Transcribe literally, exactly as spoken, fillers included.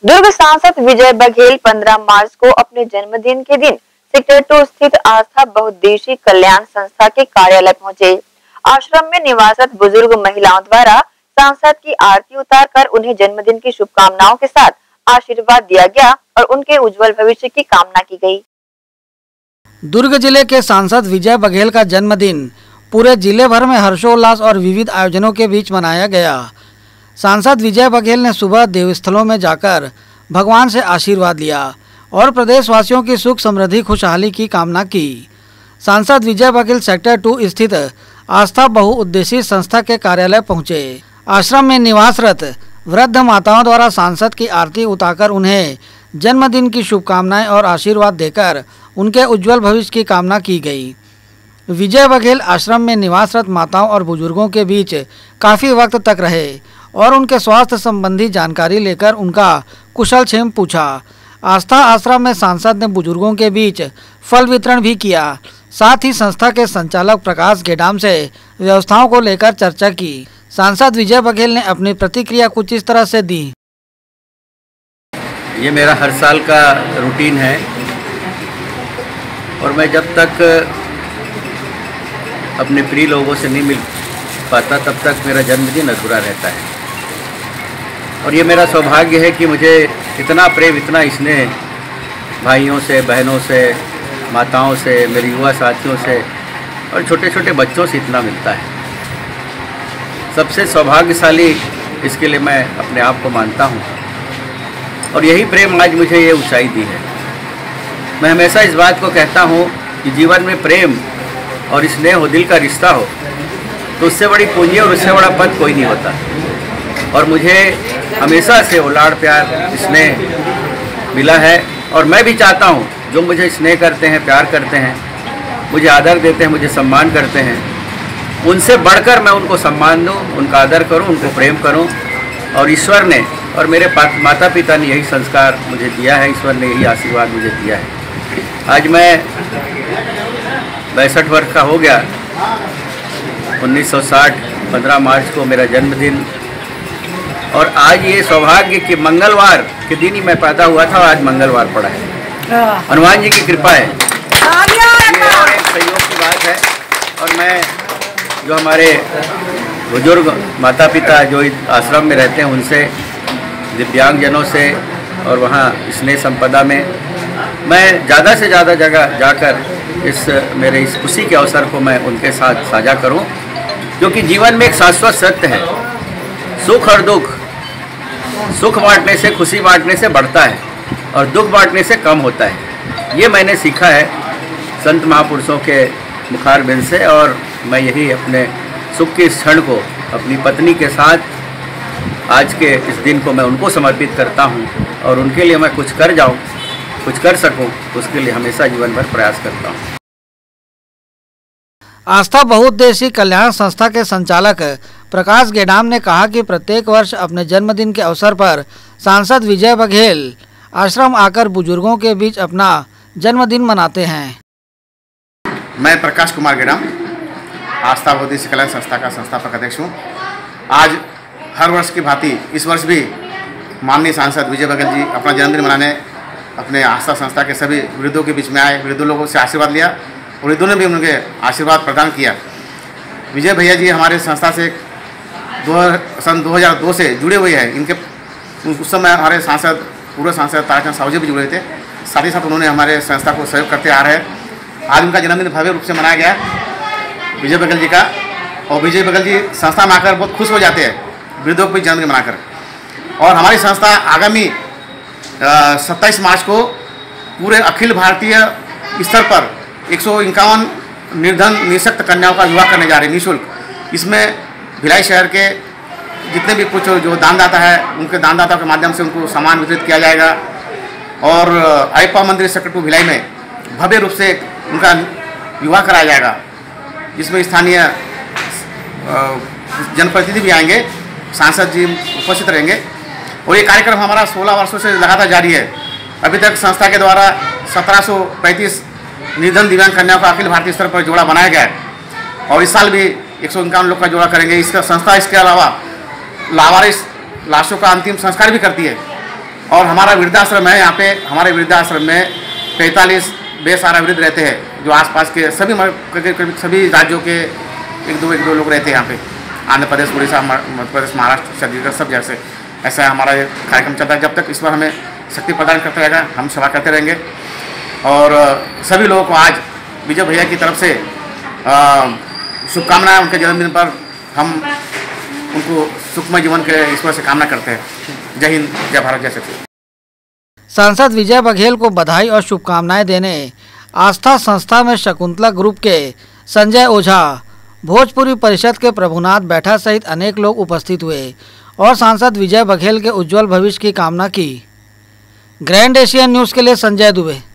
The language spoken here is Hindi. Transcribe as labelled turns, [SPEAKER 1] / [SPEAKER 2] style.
[SPEAKER 1] दुर्ग सांसद विजय बघेल पंद्रह मार्च को अपने जन्मदिन के दिन सेक्टर टू स्थित आस्था बहुउद्देशीय कल्याण संस्था के कार्यालय पहुंचे। आश्रम में निवासरत बुजुर्ग महिलाओं द्वारा सांसद की आरती उतारकर उन्हें जन्मदिन की शुभकामनाओं के साथ आशीर्वाद दिया गया और उनके उज्जवल भविष्य की कामना की गई।
[SPEAKER 2] दुर्ग जिले के सांसद विजय बघेल का जन्मदिन पूरे जिले भर में हर्षोल्लास और विविध आयोजनों के बीच मनाया गया। सांसद विजय बघेल ने सुबह देवस्थलों में जाकर भगवान से आशीर्वाद लिया और प्रदेशवासियों की सुख समृद्धि खुशहाली की कामना की। सांसद विजय बघेल सेक्टर टू स्थित आस्था बहुउद्देशीय संस्था के कार्यालय पहुंचे। आश्रम में निवासरत वृद्ध माताओं द्वारा सांसद की आरती उतारकर उन्हें जन्मदिन की शुभकामनाएं और आशीर्वाद देकर उनके उज्जवल भविष्य की कामना की गई। विजय बघेल आश्रम में निवासरत माताओं और बुजुर्गों के बीच काफ़ी वक्त तक रहे और उनके स्वास्थ्य संबंधी जानकारी लेकर उनका कुशल क्षेम पूछा। आस्था आश्रम में सांसद ने बुजुर्गों के बीच फल वितरण भी किया। साथ ही संस्था के संचालक प्रकाश गेडाम से व्यवस्थाओं को लेकर चर्चा की। सांसद विजय बघेल ने अपनी प्रतिक्रिया कुछ इस तरह से दी।
[SPEAKER 3] ये मेरा हर साल का रूटीन है और मैं जब तक अपने प्रिय लोगों से नहीं मिल पाता तब तक मेरा जन्मदिन अधूरा रहता है। और ये मेरा सौभाग्य है कि मुझे इतना प्रेम, इतना स्नेह भाइयों से, बहनों से, माताओं से, मेरे युवा साथियों से और छोटे छोटे बच्चों से इतना मिलता है। सबसे सौभाग्यशाली इसके लिए मैं अपने आप को मानता हूँ और यही प्रेम आज मुझे ये ऊंचाई दी है। मैं हमेशा इस बात को कहता हूँ कि जीवन में प्रेम और स्नेह हो, दिल का रिश्ता हो, तो उससे बड़ी पूंजी और उससे बड़ा पद कोई नहीं होता। और मुझे हमेशा से वो लाड़ प्यार स्नेह मिला है और मैं भी चाहता हूँ जो मुझे स्नेह करते हैं, प्यार करते हैं, मुझे आदर देते हैं, मुझे सम्मान करते हैं, उनसे बढ़कर मैं उनको सम्मान दूँ, उनका आदर करूँ, उनको प्रेम करूँ। और ईश्वर ने और मेरे माता पिता ने यही संस्कार मुझे दिया है, ईश्वर ने यही आशीर्वाद मुझे दिया है। आज मैं बैसठ वर्ष का हो गया। उन्नीस सौ साठ पंद्रह मार्च को मेरा जन्मदिन और आज ये सौभाग्य कि मंगलवार के दिन ही मैं पैदा हुआ था और आज मंगलवार पड़ा है। हनुमान जी की कृपा है, ये और एक सहयोग की बात है। और मैं जो हमारे बुजुर्ग माता पिता जो इस आश्रम में रहते हैं उनसे, दिव्यांगजनों से और वहाँ स्नेह संपदा में मैं ज़्यादा से ज़्यादा जगह जाकर इस मेरे इस खुशी के अवसर को मैं उनके साथ साझा करूं, क्योंकि जीवन में एक शाश्वत सत्य है, सुख और दुख। सुख बांटने से, खुशी बांटने से बढ़ता है और दुख बांटने से कम होता है। ये मैंने सीखा है संत महापुरुषों के मुखारबिंद से और मैं यही अपने सुख के इस क्षण को अपनी पत्नी के साथ आज के इस दिन को मैं उनको समर्पित करता हूँ और उनके लिए मैं कुछ कर जाऊँ, कुछ कर सकूं, उसके लिए हमेशा जीवन भर प्रयास करता हूं।
[SPEAKER 2] आस्था बहुउद्देशीय कल्याण संस्था के संचालक प्रकाश गेडाम ने कहा कि प्रत्येक वर्ष अपने जन्मदिन के अवसर पर सांसद विजय बघेल आश्रम आकर बुजुर्गों के बीच अपना जन्मदिन मनाते हैं।
[SPEAKER 4] मैं प्रकाश कुमार गेडाम आस्था बहुउद्देशीय कल्याण संस्था का संस्थापक अध्यक्ष हूँ। आज हर वर्ष की भांति इस वर्ष भी माननीय सांसद विजय बघेल जी अपना जन्मदिन मनाने अपने आस्था संस्था के सभी वृद्धों के बीच में आए, वृद्धों लोगों से आशीर्वाद लिया और वृद्धों ने भी उनके आशीर्वाद प्रदान किया। विजय भैया जी हमारे संस्था से दो सन दो हज़ार दो से जुड़े हुए हैं। इनके उस समय हमारे सांसद पूर्व सांसद ताराचंद साहू जी भी जुड़े थे। साथ ही साथ उन्होंने हमारे संस्था को सहयोग करते आ रहे हैं। आज उनका जन्मदिन भव्य रूप से मनाया गया विजय बघेल जी का और विजय बघेल जी संस्था में आकर बहुत खुश हो जाते हैं वृद्धों को भी जन्मदिन मनाकर। और हमारी संस्था आगामी सत्ताईस मार्च को पूरे अखिल भारतीय स्तर पर एक सौ इक्यावन निर्धन निःशक्त कन्याओं का विवाह करने जा रहे हैं निःशुल्क। इसमें भिलाई शहर के जितने भी कुछ जो दानदाता है उनके दानदाताओं के माध्यम से उनको सामान वितरित किया जाएगा और अयप्पा मंदिर सेक्टर टू भिलाई में भव्य रूप से उनका विवाह कराया जाएगा, जिसमें स्थानीय जनप्रतिनिधि भी आएंगे, सांसद जी उपस्थित रहेंगे। और ये कार्यक्रम हमारा सोलह वर्षों से लगातार जारी है। अभी तक संस्था के द्वारा सत्रह सौ पैंतीस निर्धन दिव्यांग कन्याओं का अखिल भारतीय स्तर पर जोड़ा बनाया गया है और इस साल भी एक सौ इक्यावन लोग का जोड़ा करेंगे। इसका संस्था इसके अलावा लावारिस लाशों का अंतिम संस्कार भी करती है और हमारा वृद्धाश्रम है। यहाँ पे हमारे वृद्धाश्रम में पैंतालीस बेसहारा वृद्ध रहते हैं, जो आसपास के सभी सभी राज्यों के एक दो एक दो लोग रहते हैं यहाँ पे, आंध्र प्रदेश, उड़ीसा, मध्य प्रदेश, महाराष्ट्र, छत्तीसगढ़, सब जैसे ऐसा हमारा ये कार्यक्रम चलता है। जब तक ईश्वर हमें शक्ति प्रदान करता रहेगा, हम सेवा करते रहेंगे। और सभी लोगों को आज विजय भैया की तरफ से शुभकामनाएं। उनके जन्मदिन पर हम उनको सुखमय जीवन के ईश्वर से कामना करते हैं। जय हिंद, जय भारत, जय सचिव।
[SPEAKER 2] सांसद विजय बघेल को बधाई और शुभकामनाएं देने आस्था संस्था में शकुंतला ग्रुप के संजय ओझा, भोजपुरी परिषद के प्रभुनाथ बैठा सहित अनेक लोग उपस्थित हुए और सांसद विजय बघेल के उज्जवल भविष्य की कामना की। ग्रैंड एशियन न्यूज़ के लिए संजय दुबे।